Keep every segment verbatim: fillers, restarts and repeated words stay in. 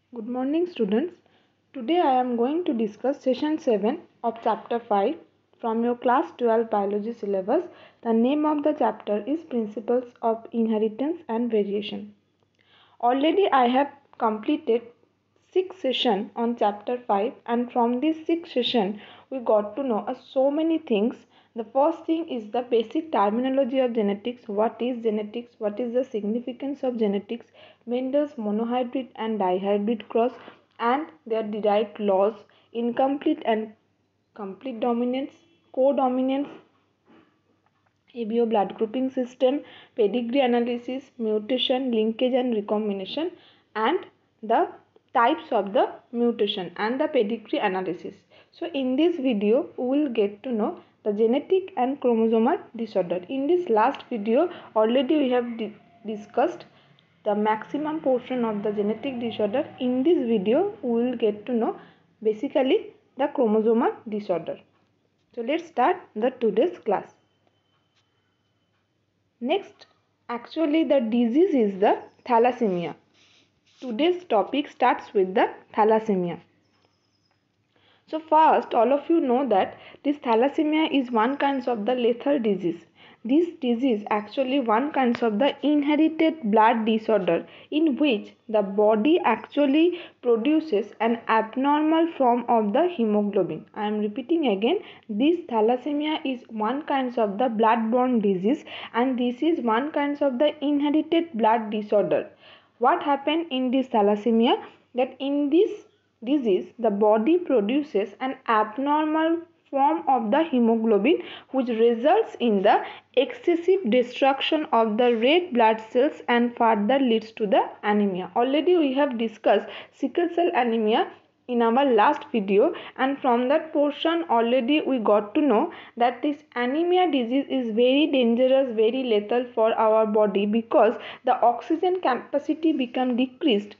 Good morning, students. Today I am going to discuss session seven of chapter five from your class twelve biology syllabus. The name of the chapter is Principles of Inheritance and Variation. Already I have completed six sessions on chapter five, and from this six session we got to know uh, so many things. The first thing is the basic terminology of genetics. What is genetics? What is the significance of genetics? When does monohybrid and dihybrid cross and their derived laws, incomplete and complete dominance, codominance, A B O blood grouping system, pedigree analysis, mutation, linkage and recombination, and the types of the mutation and the pedigree analysis. So in this video we will get to know the genetic and chromosomal disorder. In this last video already we have di discussed the maximum portion of the genetic disorder. In this video we will get to know basically the chromosomal disorder. So let's start the today's class. Next, actually the disease is the thalassemia. Today's topic starts with the thalassemia. So first, all of you know that this thalassemia is one kind of the lethal disease. This disease actually one kind of the inherited blood disorder in which the body actually produces an abnormal form of the hemoglobin. I am repeating again, this thalassemia is one kind of the blood-borne disease, and this is one kind of the inherited blood disorder. What happened in this thalassemia? That in this disease the body produces an abnormal form of the hemoglobin which results in the excessive destruction of the red blood cells and further leads to the anemia. Already we have discussed sickle cell anemia in our last video, and from that portion already we got to know that this anemia disease is very dangerous, very lethal for our body, because the oxygen capacity become decreased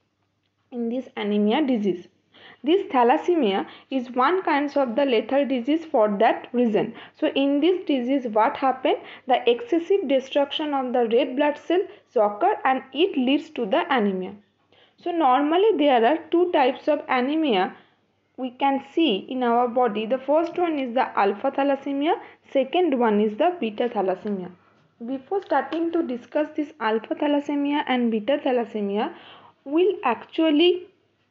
in this anemia disease. This thalassemia is one kind of the lethal disease for that reason. So in this disease what happened? The excessive destruction of the red blood cells occur and it leads to the anemia. So normally there are two types of anemia we can see in our body. The first one is the alpha thalassemia, second one is the beta thalassemia. Before starting to discuss this alpha thalassemia and beta thalassemia, we'll actually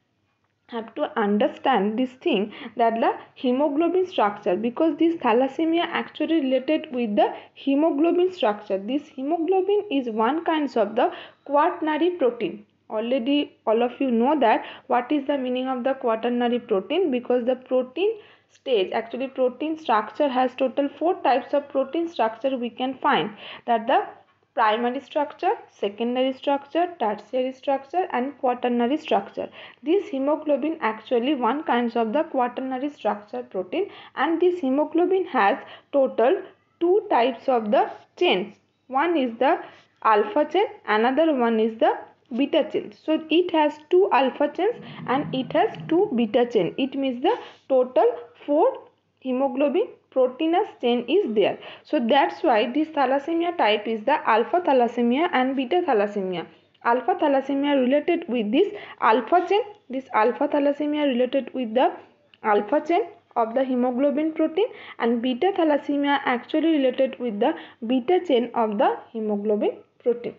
have to understand this thing, that the hemoglobin structure, because this thalassemia actually related with the hemoglobin structure. This hemoglobin is one kind of the quaternary protein. Already all of you know that what is the meaning of the quaternary protein, because the protein stage, actually protein structure has total four types of protein structure we can find, that the primary structure, secondary structure, tertiary structure and quaternary structure. This hemoglobin actually one kind of the quaternary structure protein, and this hemoglobin has total two types of the chains. One is the alpha chain, another one is the beta chain. So it has two alpha chains and it has two beta chain. It means the total four hemoglobin proteinous chain is there. So that's why this thalassemia type is the alpha thalassemia and beta thalassemia. Alpha thalassemia related with this alpha chain, this alpha thalassemia related with the alpha chain of the hemoglobin protein, and beta thalassemia actually related with the beta chain of the hemoglobin protein.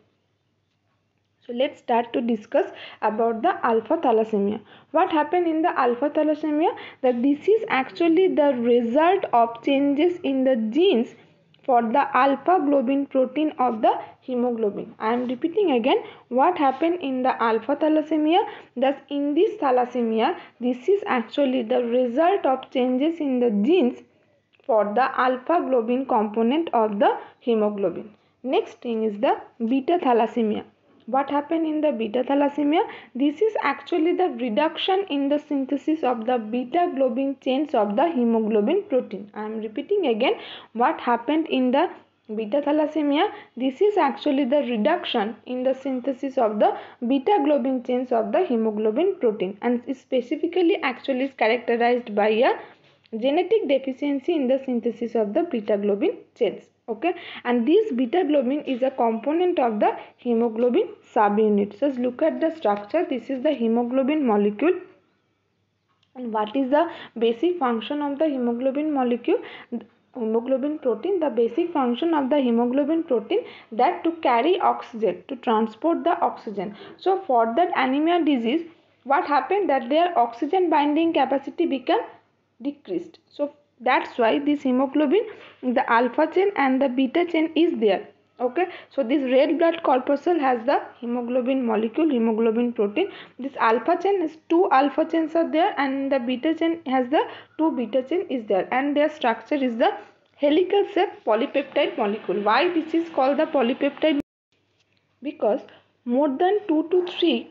So let's start to discuss about the alpha thalassemia. What happened in the alpha thalassemia? That this is actually the result of changes in the genes for the alpha globin protein of the hemoglobin. I am repeating again, what happened in the alpha thalassemia? Thus in this thalassemia, this is actually the result of changes in the genes for the alpha globin component of the hemoglobin. Next thing is the beta thalassemia. What happened in the beta thalassemia? This is actually the reduction in the synthesis of the beta globin chains of the hemoglobin protein. I am repeating again, what happened in the beta thalassemia? This is actually the reduction in the synthesis of the beta globin chains of the hemoglobin protein, and specifically actually is characterized by a genetic deficiency in the synthesis of the beta globin chains. Okay, and this beta globin is a component of the hemoglobin subunit. So look at the structure. This is the hemoglobin molecule. And what is the basic function of the hemoglobin molecule? The hemoglobin protein, the basic function of the hemoglobin protein, that to carry oxygen, to transport the oxygen. So for that anemia disease, what happened, that their oxygen binding capacity become decreased. So that's why this hemoglobin, the alpha chain and the beta chain is there. Okay, so this red blood corpuscle has the hemoglobin molecule, hemoglobin protein. This alpha chain is two alpha chains are there, and the beta chain has the two beta chain is there, and their structure is the helical shape polypeptide molecule. Why this is called the polypeptide? Because more than two to three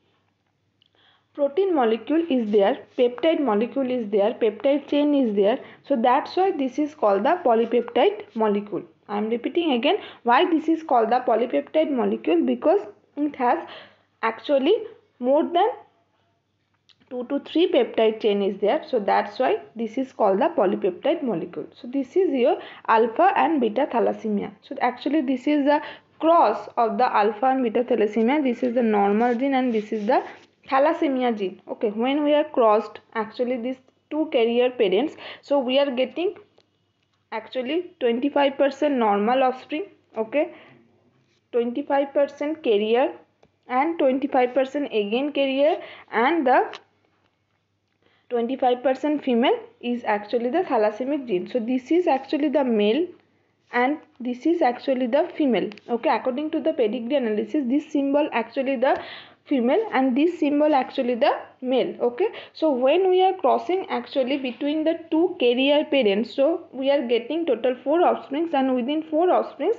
protein molecule is there, peptide molecule is there, peptide chain is there. So that's why this is called the polypeptide molecule. I am repeating again why this is called the polypeptide molecule, because it has actually more than two to three peptide chain is there. So that's why this is called the polypeptide molecule. So this is your alpha and beta thalassemia. So actually this is the cross of the alpha and beta thalassemia. This is the normal gene and this is the thalassemia gene. Okay, when we are crossed actually these two carrier parents, so we are getting actually twenty-five percent normal offspring. Okay, twenty-five percent carrier and twenty-five percent again carrier, and the twenty-five percent female is actually the thalassemic gene. So this is actually the male and this is actually the female. Okay, according to the pedigree analysis, this symbol actually the female and this symbol actually the male. Okay, so when we are crossing actually between the two carrier parents, so we are getting total four offsprings, and within four offsprings,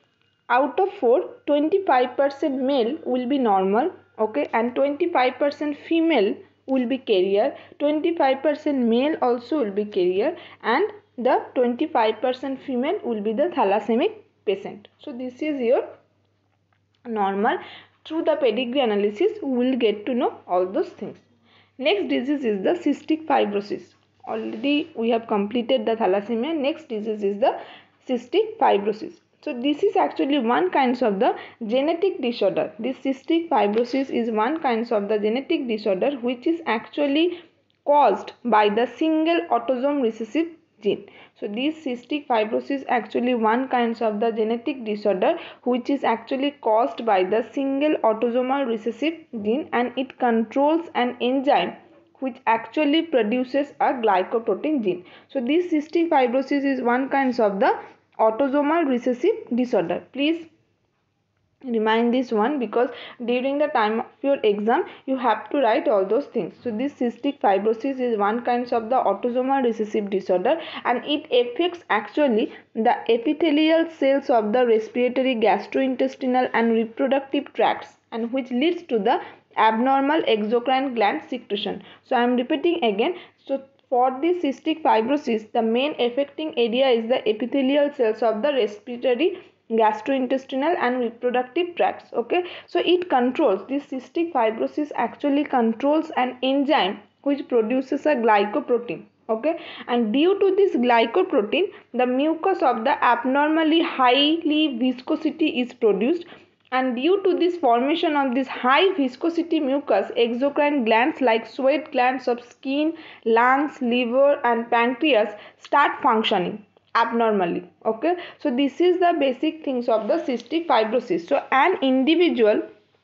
out of four, twenty-five percent male will be normal. Okay, and twenty-five percent female will be carrier, twenty-five percent male also will be carrier, and the twenty-five percent female will be the thalassemic patient. So this is your normal. Through the pedigree analysis we will get to know all those things. Next disease is the cystic fibrosis. Already we have completed the thalassemia. Next disease is the cystic fibrosis. So this is actually one kind of the genetic disorder. This cystic fibrosis is one kind of the genetic disorder which is actually caused by the single autosome recessive gene. So this cystic fibrosis actually one kind of the genetic disorder which is actually caused by the single autosomal recessive gene, and it controls an enzyme which actually produces a glycoprotein gene. So this cystic fibrosis is one kind of the autosomal recessive disorder. Please remind this one, because during the time of your exam you have to write all those things. So this cystic fibrosis is one kind of the autosomal recessive disorder, and it affects actually the epithelial cells of the respiratory, gastrointestinal and reproductive tracts, and which leads to the abnormal exocrine gland secretion. So I am repeating again. So for this cystic fibrosis, the main affecting area is the epithelial cells of the respiratory, gastrointestinal and reproductive tracts. Okay, so it controls, this cystic fibrosis actually controls an enzyme which produces a glycoprotein. Okay, and due to this glycoprotein, the mucus of the abnormally highly viscosity is produced, and due to this formation of this high viscosity mucus, exocrine glands like sweat glands of skin, lungs, liver and pancreas start functioning abnormally. Okay, so this is the basic things of the cystic fibrosis. So an individual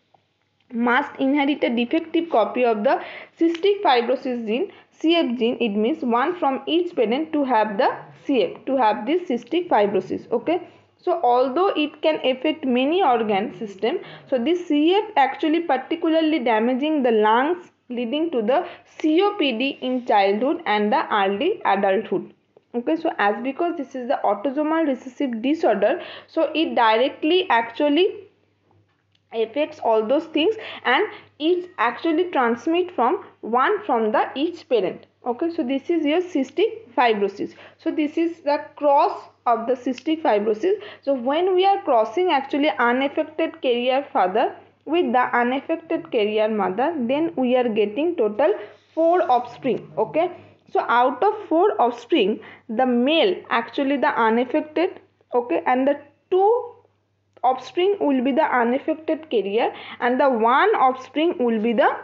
must inherit a defective copy of the cystic fibrosis gene, C F gene. It means one from each parent to have the C F, to have this cystic fibrosis. Okay, so although it can affect many organ system, so this C F actually particularly damaging the lungs, leading to the C O P D in childhood and the early adulthood. Okay, so as because this is the autosomal recessive disorder, so it directly actually affects all those things, and it's actually transmit from one from the each parent. Okay, so this is your cystic fibrosis. So this is the cross of the cystic fibrosis. So when we are crossing actually unaffected carrier father with the unaffected carrier mother, then we are getting total four offspring. Okay, so out of four offspring, the male actually the unaffected okay, and the two offspring will be the unaffected carrier and the one offspring will be the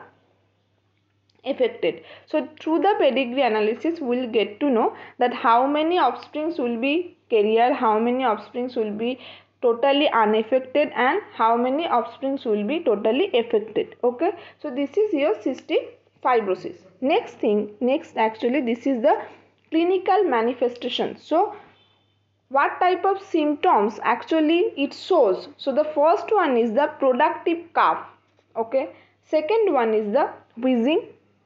affected. So through the pedigree analysis we will get to know that how many offsprings will be carrier, how many offsprings will be totally unaffected, and how many offsprings will be totally affected. Okay, so this is your cystic fibrosis. Next thing, next actually this is the clinical manifestation. So what type of symptoms actually it shows? So the first one is the productive cough, okay, second one is the wheezing,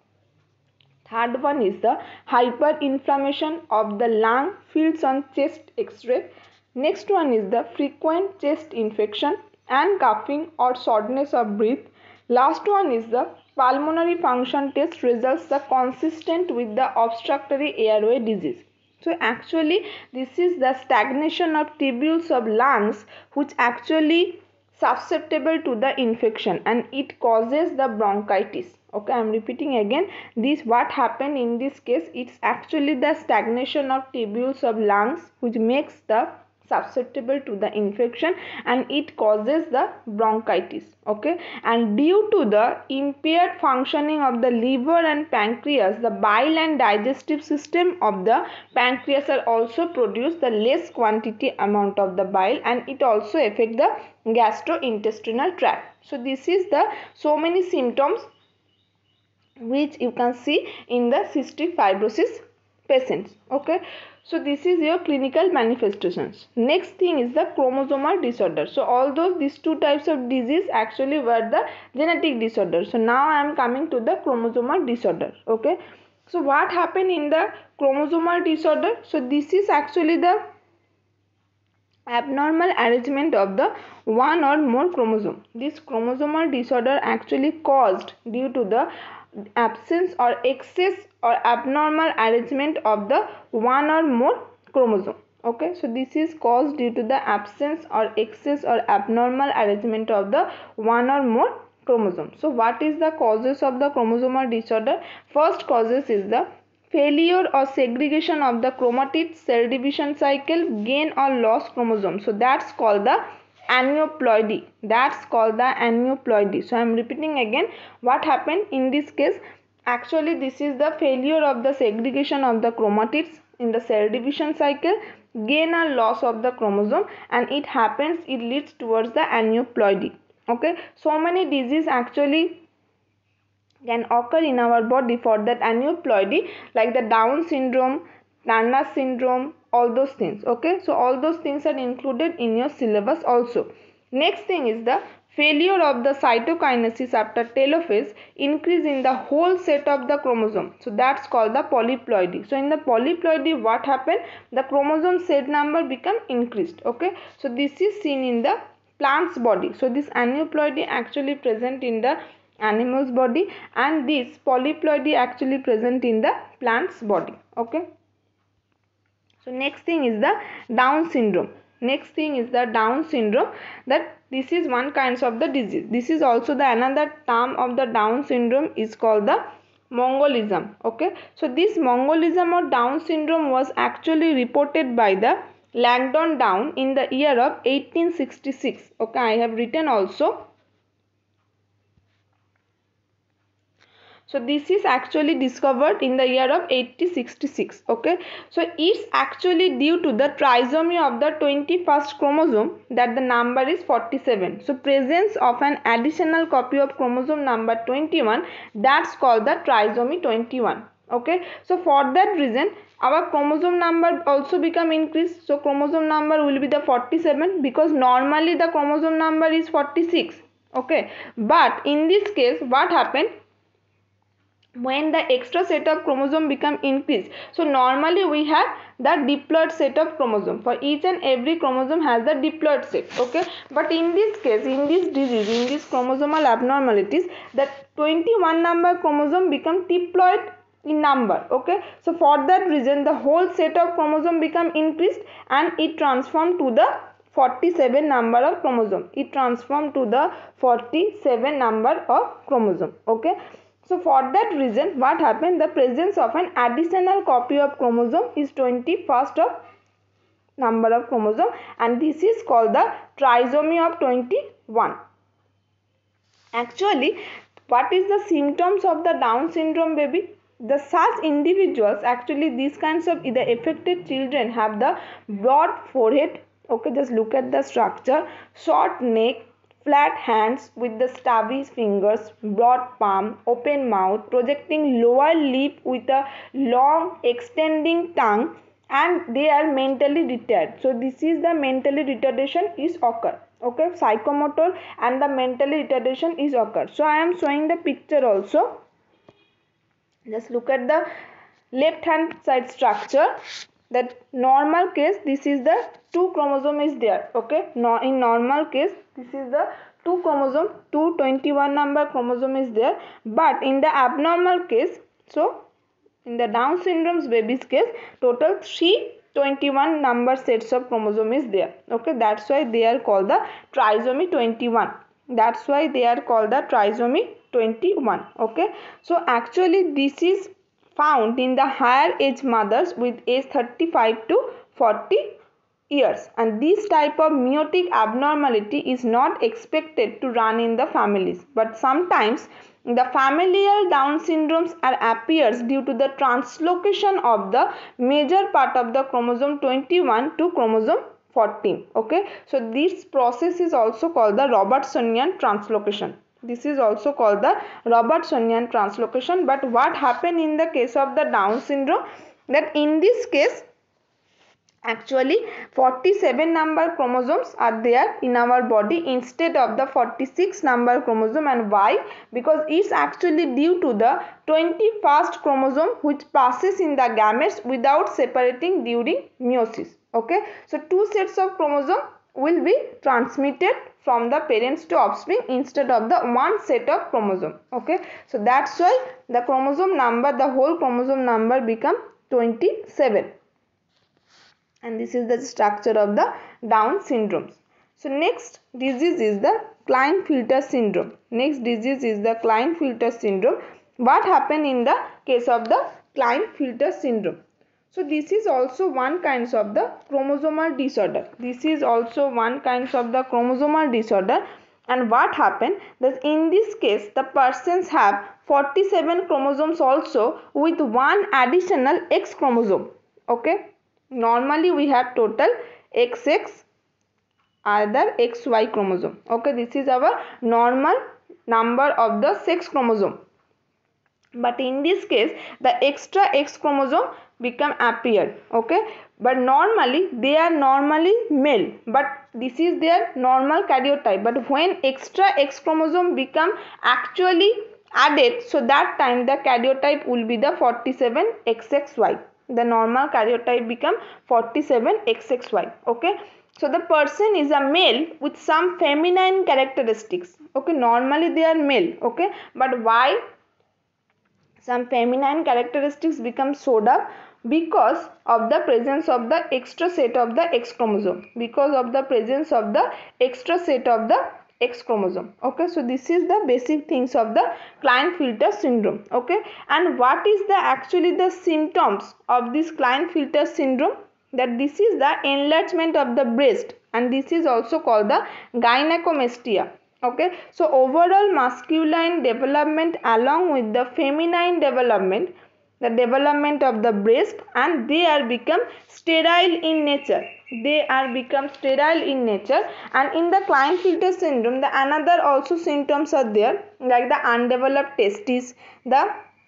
third one is the hyperinflammation of the lung fields on chest x-ray, next one is the frequent chest infection and coughing or shortness of breath, last one is the pulmonary function test results the consistent with the obstructory airway disease. So actually this is the stagnation of tubules of lungs which actually susceptible to the infection and it causes the bronchitis. Okay, I am repeating again, this what happened in this case, it's actually the stagnation of tubules of lungs which makes the susceptible to the infection and it causes the bronchitis. Okay, and due to the impaired functioning of the liver and pancreas, the bile and digestive system of the pancreas are also produce the less quantity amount of the bile and it also affect the gastrointestinal tract. So this is the so many symptoms which you can see in the cystic fibrosis patients. Okay, so this is your clinical manifestations. Next thing is the chromosomal disorder. So although these two types of disease actually were the genetic disorder, so now I am coming to the chromosomal disorder. Okay, so what happened in the chromosomal disorder? So this is actually the abnormal arrangement of the one or more chromosome. This chromosomal disorder actually caused due to the absence or excess or abnormal arrangement of the one or more chromosome. Okay, so this is caused due to the absence or excess or abnormal arrangement of the one or more chromosome. So what is the causes of the chromosomal disorder? First causes is the failure or segregation of the chromatid cell division cycle, gain or loss chromosome. So that's called the aneuploidy. That's called the aneuploidy. So I am repeating again, what happened in this case? Actually this is the failure of the segregation of the chromatids in the cell division cycle, gain or loss of the chromosome, and it happens, it leads towards the aneuploidy. Okay, so many diseases actually can occur in our body for that aneuploidy, like the Down syndrome, Turner syndrome, all those things. Okay, so all those things are included in your syllabus also. Next thing is the failure of the cytokinesis after telophase, increase in the whole set of the chromosome. So that's called the polyploidy. So in the polyploidy what happened? The chromosome set number become increased. Okay, so this is seen in the plant's body. So this aneuploidy actually present in the animal's body and this polyploidy actually present in the plant's body. Okay, so next thing is the Down syndrome. Next thing is the Down syndrome, that this is one kind of the disease. This is also the another term of the Down syndrome is called the Mongolism. Okay, so this Mongolism or Down syndrome was actually reported by the Langdon Down in the year of eighteen sixty-six. Okay, I have written also. So this is actually discovered in the year of eighteen sixty-six. Okay, so it's actually due to the trisomy of the twenty-first chromosome that the number is forty-seven. So presence of an additional copy of chromosome number twenty-one, that's called the trisomy twenty-one. Okay, so for that reason our chromosome number also become increased. So chromosome number will be the forty-seven because normally the chromosome number is forty-six. Okay, but in this case what happened? When the extra set of chromosome become increased, so normally we have the diploid set of chromosome. For each and every chromosome has the diploid set. Okay, but in this case, in this disease, in this chromosomal abnormalities, the twenty-one number chromosome become diploid in number. Okay, so for that reason the whole set of chromosome become increased and it transformed to the forty-seven number of chromosome. It transformed to the forty-seven number of chromosome. Okay, so for that reason what happened? The presence of an additional copy of chromosome is twenty-first of number of chromosome, and this is called the trisomy of twenty-one. Actually, what is the symptoms of the Down syndrome baby? The such individuals, actually these kinds of the affected children have the broad forehead, okay, just look at the structure, short neck, flat hands with the stubby fingers, broad palm, open mouth, projecting lower lip with a long extending tongue, and they are mentally retarded. So this is the mentally retardation is occur. Okay, psychomotor and the mentally retardation is occur. So I am showing the picture also. Just look at the left hand side structure. That normal case, this is the two chromosome is there. Okay, no, in normal case this is the two chromosome, two twenty-one number chromosome is there, but in the abnormal case, so in the Down syndrome's baby's case, total three twenty-one number sets of chromosome is there. Okay, that's why they are called the trisomy twenty-one. That's why they are called the trisomy twenty-one. Okay, so actually this is found in the higher age mothers with age thirty-five to forty years, and this type of meiotic abnormality is not expected to run in the families, but sometimes the familial Down syndromes are appears due to the translocation of the major part of the chromosome twenty-one to chromosome fourteen. Okay, so this process is also called the Robertsonian translocation. This is also called the Robertsonian translocation. But what happened in the case of the Down syndrome, that in this case actually forty-seven number chromosomes are there in our body instead of the forty-six number chromosome. And why? Because it's actually due to the twenty-first chromosome which passes in the gametes without separating during meiosis. Okay, so two sets of chromosome will be transmitted from the parents to offspring instead of the one set of chromosome. Okay, so that's why the chromosome number, the whole chromosome number become twenty-seven. And this is the structure of the Down syndromes. So next disease is the Klinefelter syndrome. Next disease is the Klinefelter syndrome. What happened in the case of the Klinefelter syndrome? So this is also one kind of the chromosomal disorder. This is also one kind of the chromosomal disorder. And what happened? That in this case the persons have forty-seven chromosomes also with one additional X chromosome. Okay. Normally we have total X X other X Y chromosome. Okay, this is our normal number of the sex chromosome. But in this case the extra X chromosome become appeared. Okay, but normally they are normally male, but this is their normal karyotype. But when extra X chromosome become actually added, so that time the karyotype will be the forty-seven X X Y. The normal karyotype become forty-seven X X Y. Okay, so the person is a male with some feminine characteristics. Okay, normally they are male. Okay, but why some feminine characteristics become showed up? Because of the presence of the extra set of the X chromosome. Because of the presence of the extra set of the X chromosome. Okay, so this is the basic things of the Klinefelter syndrome. Okay, and what is the actually the symptoms of this Klinefelter syndrome? That this is the enlargement of the breast, and this is also called the gynecomastia. Okay, so overall masculine development along with the feminine development, the development of the breast, and they are become sterile in nature. They are become sterile in nature. And in the Klinefelter syndrome, the another also symptoms are there, like the undeveloped testes, the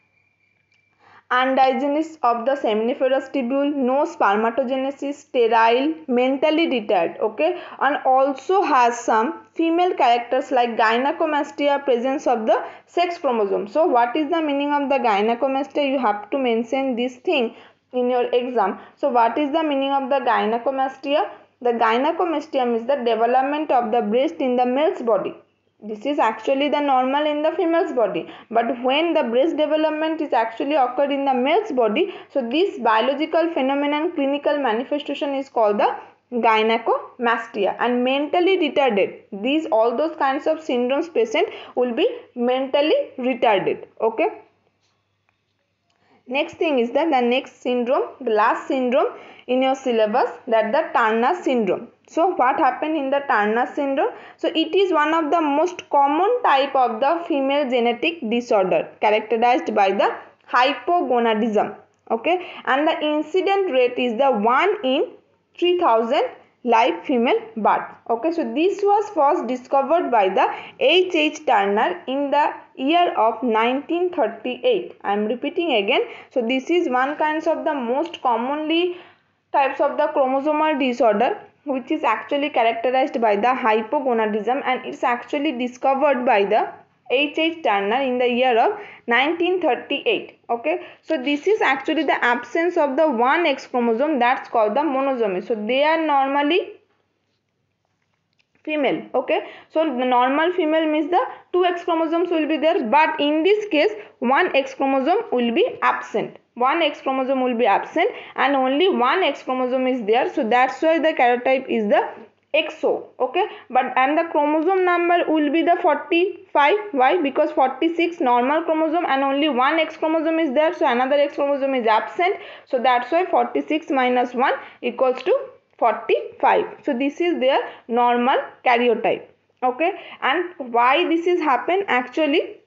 undigenesis of the seminiferous tubule, no spermatogenesis, sterile, mentally retarded. Okay, and also has some female characters like gynecomastia, presence of the sex chromosome. So what is the meaning of the gynecomastia? You have to mention this thing in your exam. So what is the meaning of the gynecomastia? The gynecomastia means the development of the breast in the male's body. This is actually the normal in the female's body, but when the breast development is actually occurred in the male's body, so this biological phenomenon clinical manifestation is called the gynecomastia. And mentally retarded, these all those kinds of syndromes patient will be mentally retarded. Okay, Next thing is that the next syndrome, the last syndrome in your syllabus, that the Turner syndrome. So what happened in the Turner syndrome? So it is one of the most common type of the female genetic disorder characterized by the hypogonadism. Okay, and the incident rate is the one in three thousand live female birth. Okay, so this was first discovered by the H H Turner in the year of nineteen thirty-eight. I am repeating again. So this is one kinds of the most commonly types of the chromosomal disorder which is actually characterized by the hypogonadism, and it's actually discovered by the H H Turner in the year of nineteen thirty-eight. Okay, so this is actually the absence of the one X chromosome, that's called the monosomy. So they are normally female. Okay, so the normal female means the two X chromosomes will be there, but in this case one X chromosome will be absent. One X chromosome will be absent and only one X chromosome is there. So that's why the karyotype is the X O. Okay, but and the chromosome number will be the forty-five. Why? Because forty-six normal chromosome and only one X chromosome is there, so another X chromosome is absent. So that's why forty-six minus one equals to forty-five. So this is their normal karyotype. Okay, and why this is happen? Actually,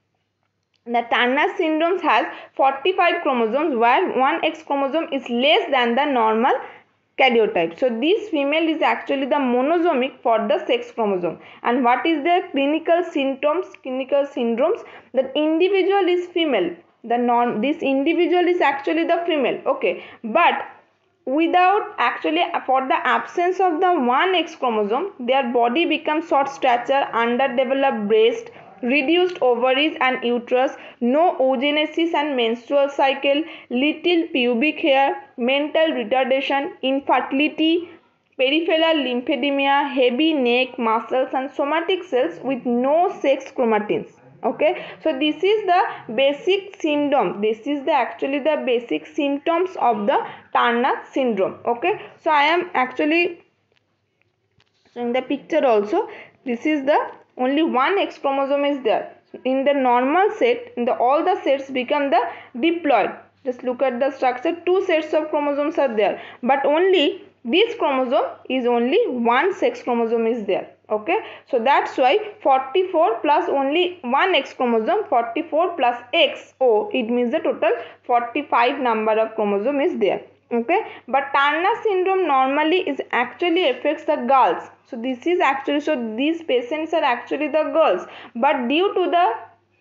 the Turner syndrome has forty-five chromosomes where one X chromosome is less than the normal karyotype. So this female is actually the monosomic for the sex chromosome. And what is the clinical symptoms, clinical syndromes? The individual is female. The non this individual is actually the female. Okay, but without actually for the absence of the one X chromosome, their body becomes short stature, underdeveloped breast, reduced ovaries and uterus, no oogenesis and menstrual cycle, little pubic hair, mental retardation, infertility, peripheral lymphedema, heavy neck, muscles and somatic cells with no sex chromatins. Okay, so this is the basic symptom. This is the actually the basic symptoms of the Turner syndrome. Okay, so I am actually showing the picture also. This is the only one X chromosome is there. In the normal set, in the all the sets become the diploid. Just look at the structure. Two sets of chromosomes are there, but only this chromosome is only one sex chromosome is there. Okay, so that's why forty-four plus only one X chromosome, forty-four plus X O, it means the total forty-five number of chromosome is there. Okay, but Turner syndrome normally is actually affects the girls. So this is actually, so these patients are actually the girls, but due to the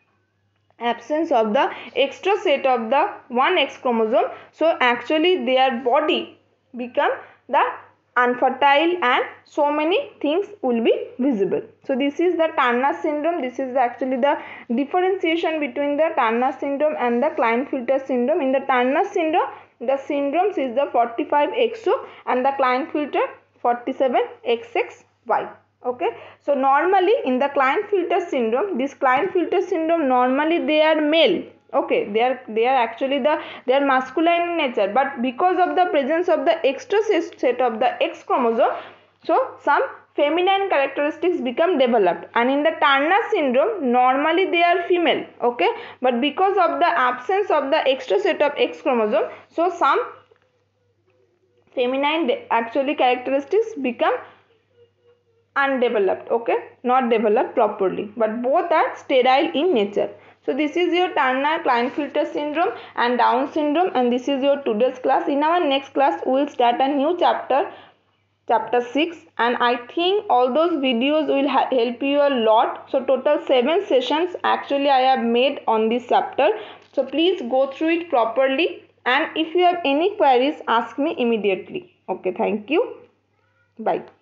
absence of the extra set of the one X chromosome, so actually their body become the unfertile and so many things will be visible. So this is the Turner syndrome. This is actually the differentiation between the Turner syndrome and the Klinefelter syndrome. In the Turner syndrome, the syndromes is the forty-five X O and the Klinefelter forty-seven X X Y. Okay, so normally in the Klinefelter syndrome, this Klinefelter syndrome normally they are male. Okay, they are they are actually the they are masculine in nature, but because of the presence of the extra set of the X chromosome, so some feminine characteristics become developed. And in the Turner syndrome, normally they are female. Okay, but because of the absence of the extra set of X chromosome, so some feminine actually characteristics become undeveloped. Okay, not developed properly, but both are sterile in nature. So this is your Turner Klinefelter syndrome and Down syndrome, and this is your today's class. In our next class, we will start a new chapter, chapter six, and I think all those videos will help you a lot. So total seven sessions actually I have made on this chapter. So please go through it properly, and if you have any queries, ask me immediately. Okay, thank you. Bye.